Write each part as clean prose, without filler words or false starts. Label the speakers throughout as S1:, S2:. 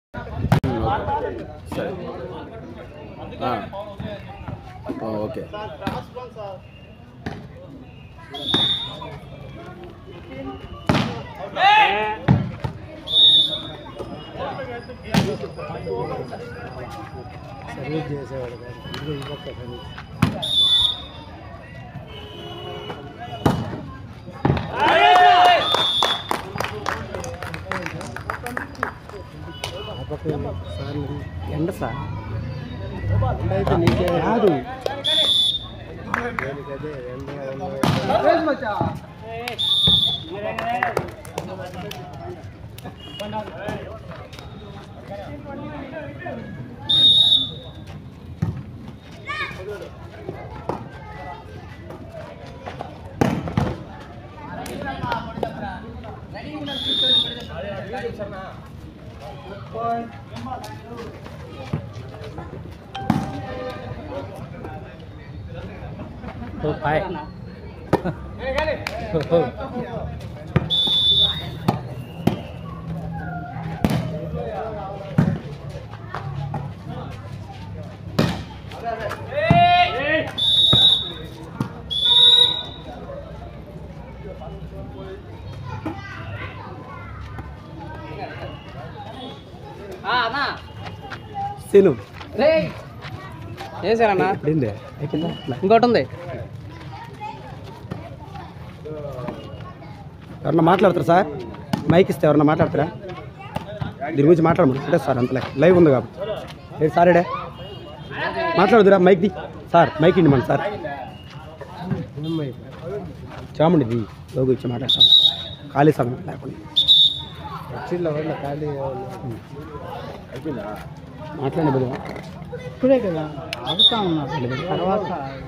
S1: సరే okay.
S2: Service చేసేవాడు కాదు, ఇంకొక సర్వీస్. ఎండ సార్ ఎండ అయితే నీకే కాదు, దేనికదే ఎండ तो पाए సీను
S3: చేశారన్నా
S2: ఇప్పుడిందే అయిపోయిందా?
S3: ఇంకోటి ఉంది.
S2: ఎవరన్నా మాట్లాడతారా సార్? మైక్ ఇస్తే ఎవరన్నా మాట్లాడతారా? దీని గురించి మాట్లాడమని అంటే సార్ అంత లైవ్ ఉంది కాబట్టి లేదు సార్ ఇడే మాట్లాడుతురా మైక్ ది సార్, మైక్ ఇండి మన సార్ చామండిది లోగు ఇచ్చి మాట్లాడతాం ఖాళీ సమయం లేకుండా మాట్లాడే బదులు
S3: ఇప్పుడే కదా అడుగుతా ఉన్నా తర్వాత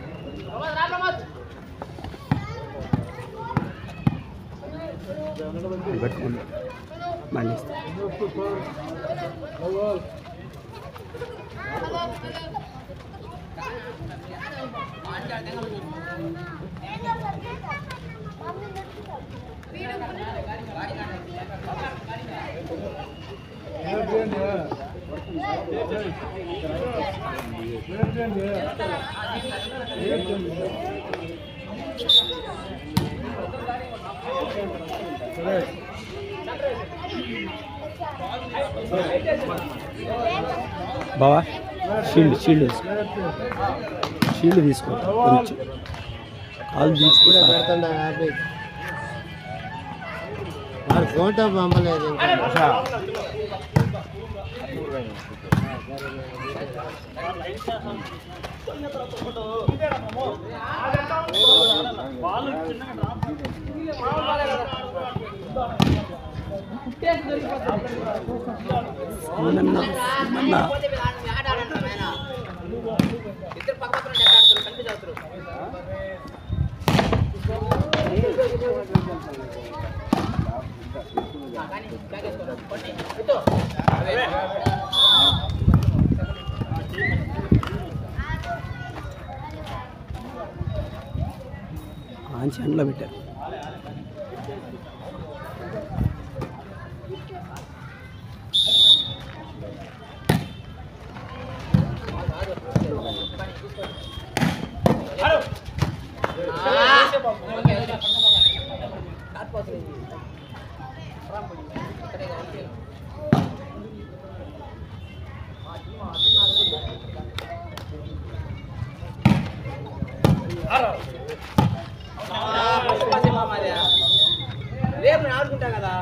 S2: పెట్టుకోండి మళ్ళీ బావా షీల్డ్ తీసుకో కొంచెం కాలు తీసుకుని ఫోటో పంపలేదు మంచి ఎండలో పెట్టారు.
S3: రేపు ఆడుకుంటా కదా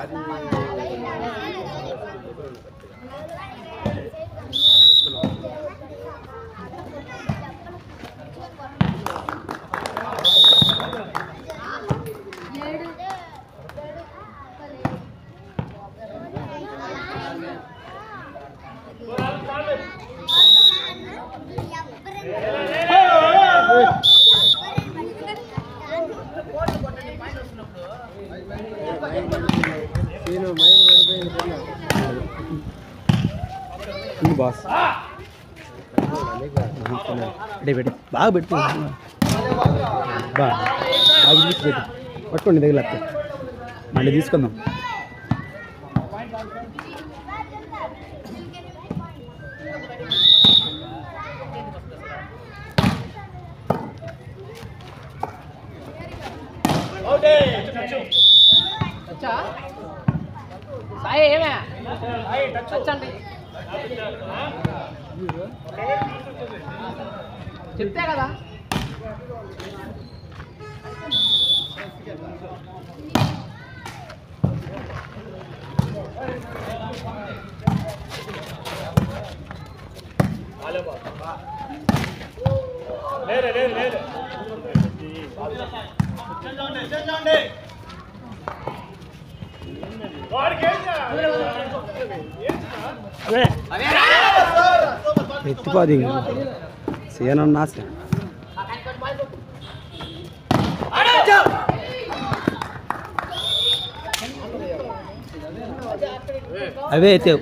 S2: బాస్ పెట్టి బాగా పెట్టు బాగా తీసి పెట్టు పట్టుకోండి దగ్గర మళ్ళీ తీసుకుందాం.
S3: చెప్తే కదా
S2: ఎత్తిపోది సేనన్నా అవే ఎత్తావు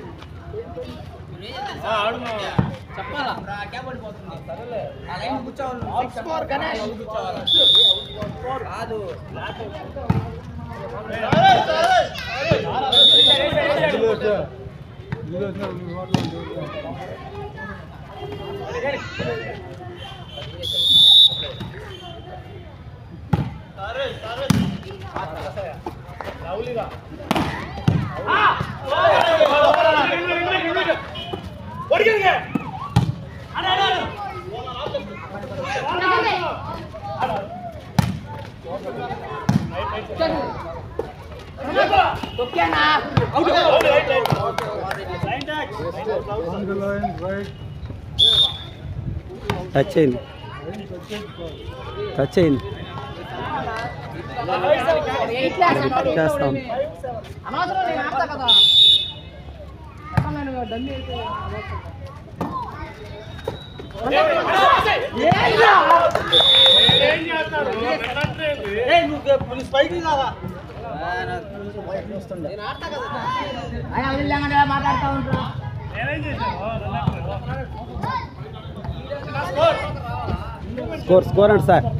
S2: టచ్ అయింది చేస్తాం.
S3: మాట్లాడుతూ ఉంటా
S2: స్కోర్ అండి సార్.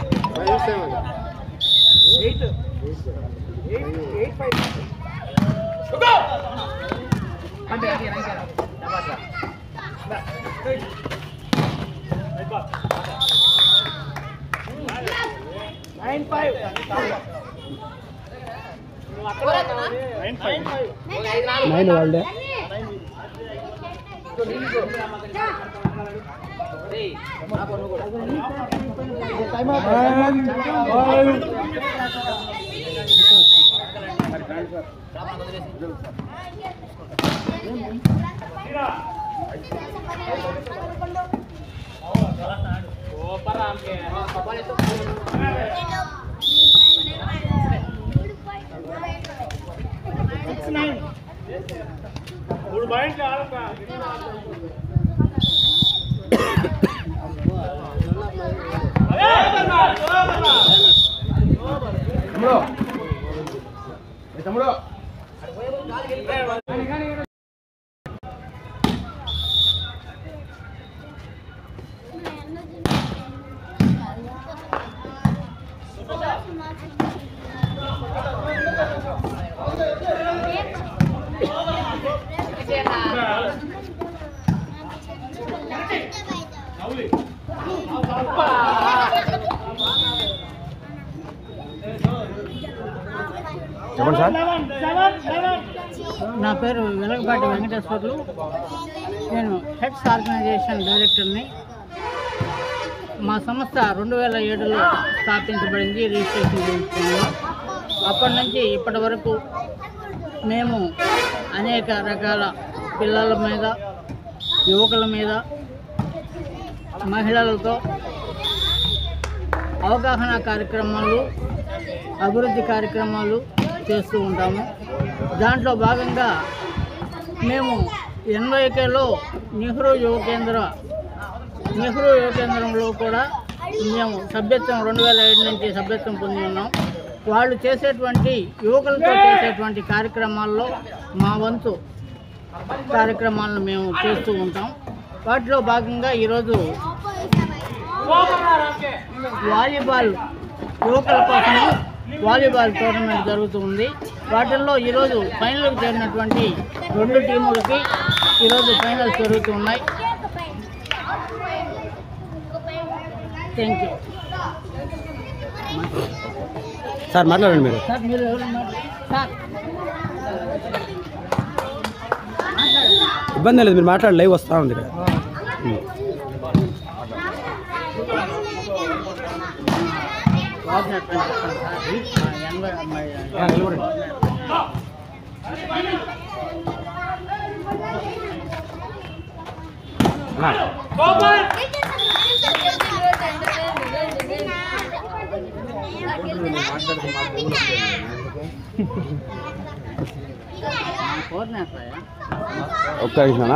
S2: నైన్ వాళ్ళే తమ్ముడు చెప్పండి సార్.
S3: నా పేరు వెలగపాటి వెంకటేశ్వర్లు. నేను హెడ్స్ ఆర్గనైజేషన్ డైరెక్టర్ని. మా సంస్థ 2007లో స్థాపించబడింది, రిజిస్ట్రేషన్ చేయించుకున్నాము. అప్పటి నుంచి ఇప్పటి వరకు మేము అనేక రకాల పిల్లల మీద, యువకుల మీద, మహిళలతో అవగాహన కార్యక్రమాలు, అభివృద్ధి కార్యక్రమాలు చేస్తూ ఉంటాము. దాంట్లో భాగంగా మేము NYKలో నెహ్రూ యువ కేంద్రంలో కూడా మేము సభ్యత్వం 2005 నుంచి సభ్యత్వం పొంది ఉన్నాం. వాళ్ళు చేసేటువంటి యువకులతో చేసేటువంటి కార్యక్రమాల్లో మా వంతు కార్యక్రమాలను మేము చేస్తూ ఉంటాం. వాటిలో భాగంగా ఈరోజు వాలీబాల్ యువకుల కోసం వాలీబాల్ టోర్నమెంట్ జరుగుతుంది. వాటిల్లో ఈరోజు ఫైనల్కి చేరినటువంటి 2 టీములకి ఈరోజు ఫైనల్స్ జరుగుతున్నాయి. థ్యాంక్ యూ
S2: సార్ మాట్లాడండి మీరు.
S3: సార్. మీరు ఎవరు సార్?
S2: ఇబ్బంది లేదు, మీరు మాట్లాడి లైవ్ వస్తూ ఉంది ఇక్కడ. ఒక్క నిమిషమా?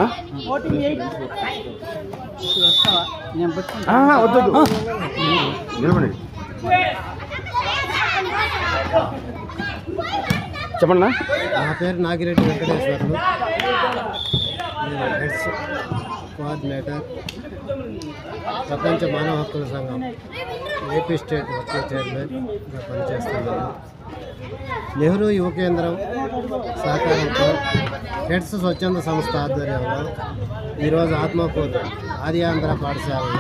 S2: వద్దు, నిలబడి చెప్పండి.
S4: నా పేరు నాగిరెడ్డి వెంకటేశ్వర్లు, నేను హెడ్స్ కోఆర్డినేటర్, ప్రపంచ మానవ హక్కుల సంఘం ఏపీ స్టేట్ వర్కింగ్ చైర్మన్గా పనిచేస్తున్నాను. నెహ్రూ యువ కేంద్రం సహకారంతో హెడ్స్ స్వచ్ఛంద సంస్థ ఆధ్వర్యంలో ఈరోజు ఆత్మకూరు ఆర్యాంధ్ర పాఠశాలలో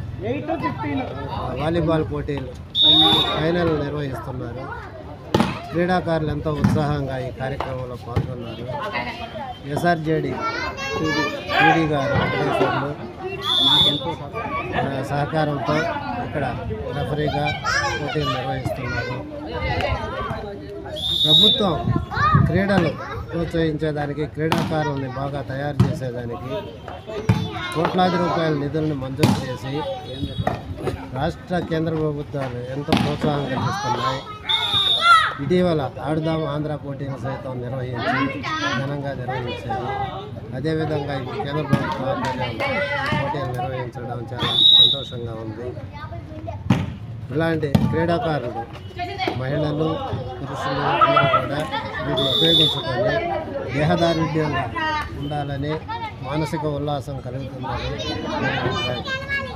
S4: వాలీబాల్ పోటీలు ఫైనల్ నిర్వహిస్తున్నారు. క్రీడాకారులు ఎంతో ఉత్సాహంగా ఈ కార్యక్రమంలో పాల్గొన్నారు. SRJD PD గారు వెంకటేశ్వర్లు మాకెంతో సహకారంతో ఇక్కడ రెఫరీగా పోటీలు నిర్వహిస్తున్నారు. ప్రభుత్వం క్రీడలు ప్రోత్సహించేదానికి, క్రీడాకారుల్ని బాగా తయారు చేసేదానికి కోట్లాది రూపాయల నిధులను మంజూరు చేసి రాష్ట్ర కేంద్ర ప్రభుత్వాలు ఎంతో ప్రోత్సాహం కల్పిస్తున్నాయి. ఇటీవల ఆడుదాం ఆంధ్ర పోటీలు సైతం నిర్వహించి ఘనంగా నిర్వహించారు. అదేవిధంగా ఇప్పుడు కేంద్ర ప్రభుత్వ ఆధ్వర్యంలో పోటీలు నిర్వహించడం చాలా సంతోషంగా ఉంది. ఇలాంటి క్రీడాకారులు, మహిళలు, పురుషులు అందరూ కూడా వీటిని ఉపయోగించుకొని దేహదారుఢ్యంగా ఉండాలని, మానసిక ఉల్లాసం కలుగుతుందని నేను అభిప్రాయం.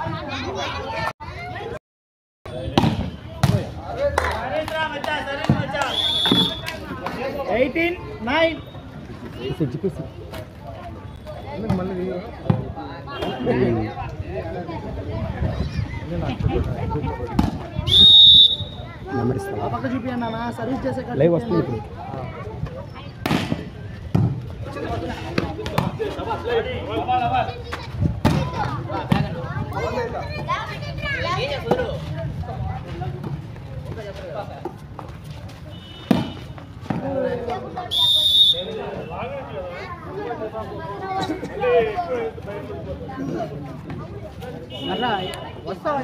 S2: లైవ్ వస్తుంది ఇప్పుడు.
S3: మళ్ళా వస్తావా?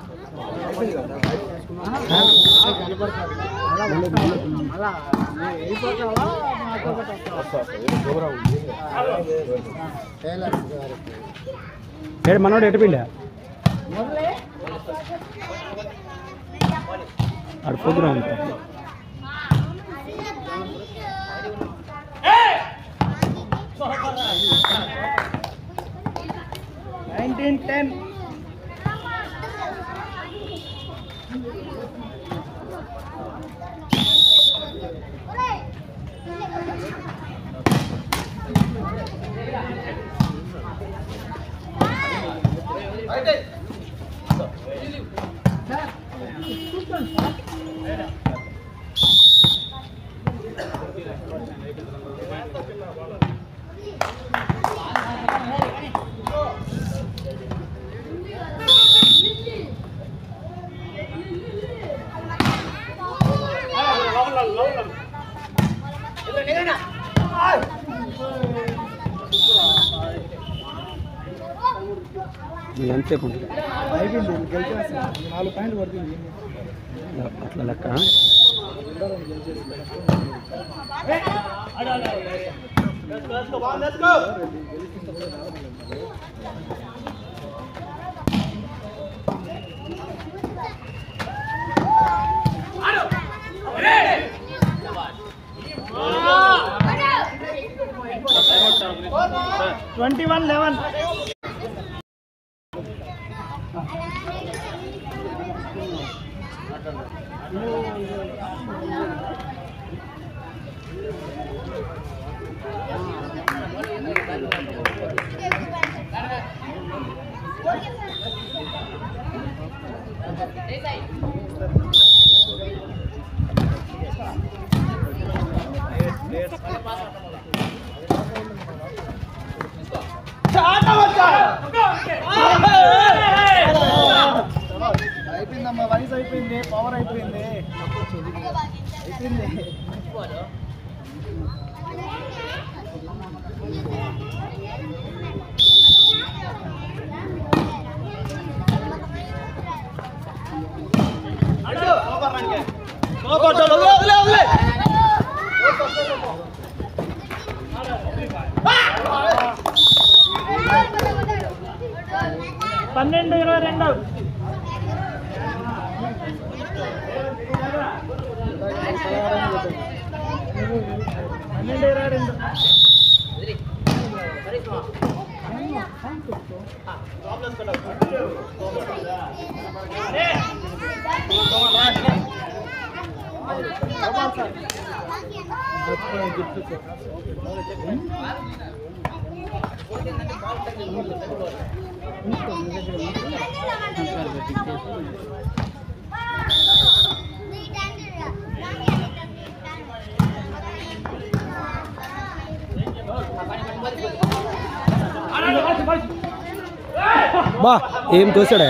S2: మనోడు ఎటుపిండా ఆడు ప్రోగ్రామ్
S3: 1910
S5: Hello,
S2: ఎంతసేపు ఉంటుంది అట్లా లెక్క.
S5: అయిపోయిందమ్మా, వయసు అయిపోయింది, పవర్ అయిపోయింది.
S3: పన్నెండు 22
S2: బా ఏం తోసాడా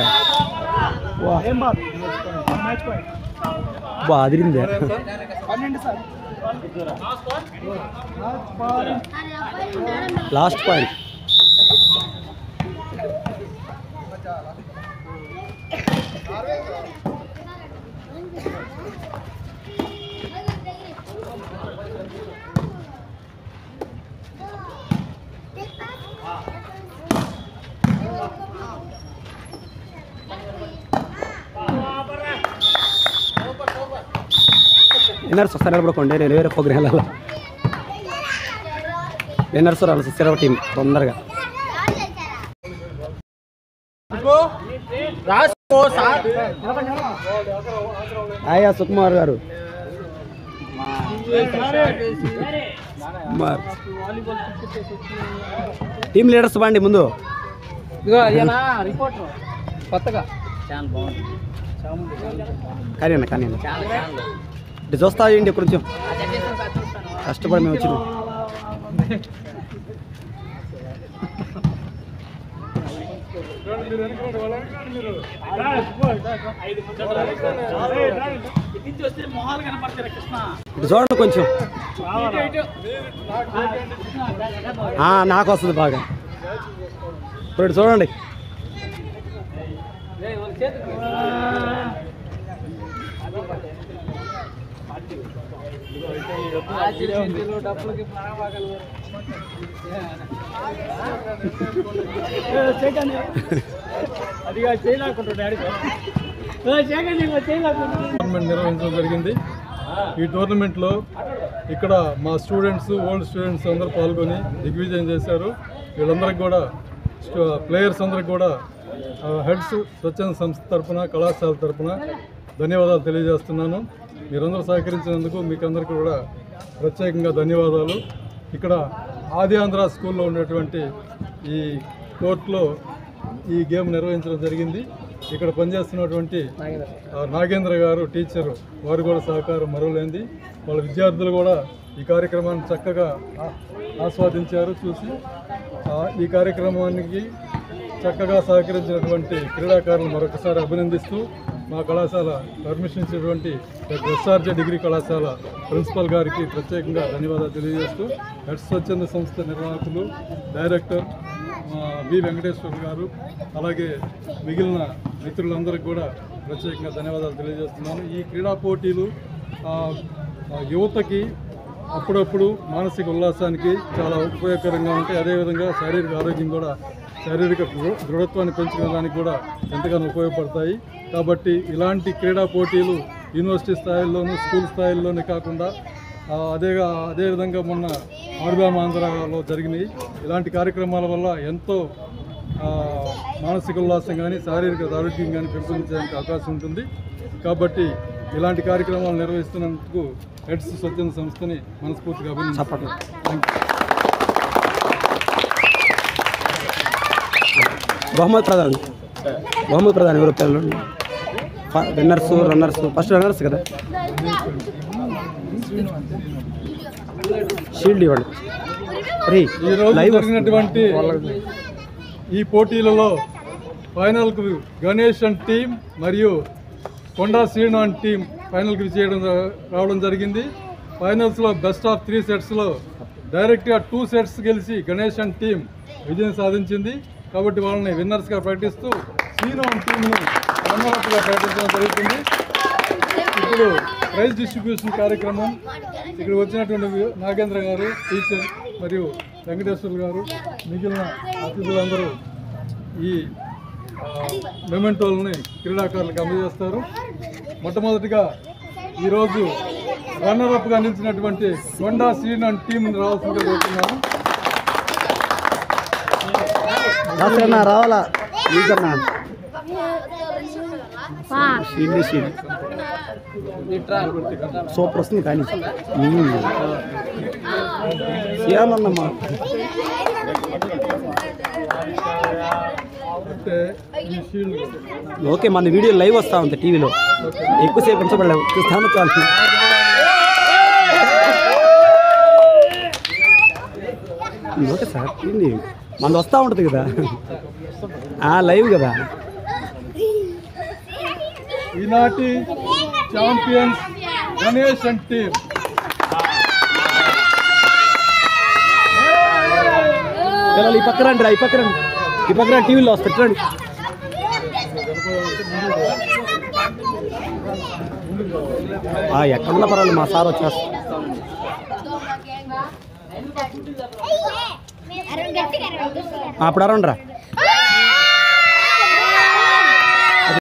S2: బా అదిరిందే. Last point. విన్నర్స్ వస్తారు నిలబడుకోండి, నేను వేరే ప్రోగ్రామ్ వెళ్ళాలి. విన్నర్స్ రావాలి సిరవ టీం తొందరగా. ఆయా సుకుమార్ గారు టీం లీడర్స్ బాండి ముందు.
S3: కొత్తగా
S2: కానీ అన్న కానీ ఇటు చూస్తా అండి కొంచెం కష్టపడి మేము వచ్చినాం. ఇటు చూడండి కొంచెం, నాకు వస్తుంది బాగా. ఇప్పుడు ఇటు చూడండి.
S6: నిర్వహించడం జరిగింది. ఈ టోర్నమెంట్లో ఇక్కడ మా స్టూడెంట్స్, ఓల్డ్ స్టూడెంట్స్ అందరూ పాల్గొని దిగ్విజయం చేశారు. వీళ్ళందరికీ కూడా, ప్లేయర్స్ అందరికి కూడా హెడ్స్ స్వచ్ఛంద సంస్థ తరఫున, కళాశాల తరఫున ధన్యవాదాలు తెలియజేస్తున్నాను. మీరందరూ సహకరించినందుకు మీకు అందరికీ కూడా ప్రత్యేకంగా ధన్యవాదాలు. ఇక్కడ ఆది ఆంధ్ర స్కూల్లో ఉండేటువంటి ఈ కోర్టులో ఈ గేమ్ నిర్వహించడం జరిగింది. ఇక్కడ పనిచేస్తున్నటువంటి నాగేంద్ర గారు టీచరు, వారు కూడా సహకారం మరువలేంది. వాళ్ళ విద్యార్థులు కూడా ఈ కార్యక్రమాన్ని చక్కగా ఆస్వాదించారు. చూసి ఈ కార్యక్రమానికి చక్కగా సహకరించినటువంటి క్రీడాకారులను మరొకసారి అభినందిస్తూ మా కళాశాల పర్మిషన్ ఇచ్చినటువంటి ఎస్ఆర్జే డిగ్రీ కళాశాల ప్రిన్సిపల్ గారికి ప్రత్యేకంగా ధన్యవాదాలు తెలియజేస్తూ ఎడ్స్ స్వచ్ఛంద సంస్థ నిర్వాహకులు డైరెక్టర్ వి వెంకటేశ్వర గారు అలాగే మిగిలిన మిత్రులందరికీ కూడా ప్రత్యేకంగా ధన్యవాదాలు తెలియజేస్తున్నాను. ఈ క్రీడా పోటీలు యువతకి అప్పుడప్పుడు మానసిక ఉల్లాసానికి చాలా ఉపయోగకరంగా ఉంటాయి. అదేవిధంగా శారీరక ఆరోగ్యం కూడా శారీరక దృఢత్వాన్ని పెంచుకోవడానికి కూడా ఎంతగానో ఉపయోగపడతాయి. కాబట్టి ఇలాంటి క్రీడా పోటీలు యూనివర్సిటీ స్థాయిల్లోనూ స్కూల్ స్థాయిల్లోనే కాకుండా అదేవిధంగా మొన్న ఆంధ్రాలో జరిగినాయి. ఇలాంటి కార్యక్రమాల వల్ల ఎంతో మానసిక ఉల్లాసం కానీ శారీరక ఆరోగ్యం కానీ పెంపొందించడానికి అవకాశం ఉంటుంది. కాబట్టి ఇలాంటి కార్యక్రమాలు నిర్వహిస్తున్నందుకు ఎడ్స్ స్వచ్ఛంద సంస్థని మనస్ఫూర్తిగా అభినందిస్తున్నాను.
S2: బహుమతి ప్రధాని ఎవరు పిల్లలు విన్నర్స్ రన్నర్స్ ఫస్ట్ రన్నర్స్ కదా షీల్డ్ ఇవ్వండి.
S6: ఈరోజు జరిగినటువంటి ఈ పోటీలలో ఫైనల్కు గణేష్ అండ్ టీం మరియు కొండా శ్రీను అండ్ టీం ఫైనల్కి రావడం జరిగింది. ఫైనల్స్లో బెస్ట్ ఆఫ్ 3 సెట్స్లో డైరెక్ట్గా 2 సెట్స్ గెలిచి గణేష్ అండ్ టీం విజయం సాధించింది. కాబట్టి వాళ్ళని విన్నర్స్గా ప్రకటిస్తూ శ్రీను అండ్ టీంను రన్నర్స్గా ప్రకటించడం జరుగుతుంది. ఇప్పుడు ప్రైజ్ డిస్ట్రిబ్యూషన్ కార్యక్రమం ఇక్కడ వచ్చినటువంటి నాగేంద్ర గారు టీచర్ మరియు వెంకటేశ్వర గారు మిగిలిన అతిథులందరూ ఈ మెమెంటోల్ని క్రీడాకారులకు అందజేస్తారు. మొట్టమొదటిగా ఈరోజు రన్నర్అప్గా నిలిచినటువంటి కొండా శ్రీను అండ్ టీంని రావాల్సిందిగా కోరుతున్నాను.
S2: రావాలా సూపర్ వస్తుంది కానీ చేయాలన్నమ్మా. ఓకే, మన వీడియో లైవ్ వస్తూ ఉంది టీవీలో, ఎక్కువసేపు ఉంచబడలేవు, చూస్తాను చాలు. ఓకే సార్, మనది వస్తూ ఉంటుంది కదా లైవ్ కదా.
S6: ఈనాటి ఛాంపియన్స్ గణేష్ అండ్ టీం.
S2: పిల్లలు ఈ పక్క రండి, ఈ పక్క టీవీలో వస్తారు రండి. ఎక్కడున్నా పర్వాలేదు, మా సార్ వచ్చేస్తారు. అప్పుడు అరండి రా.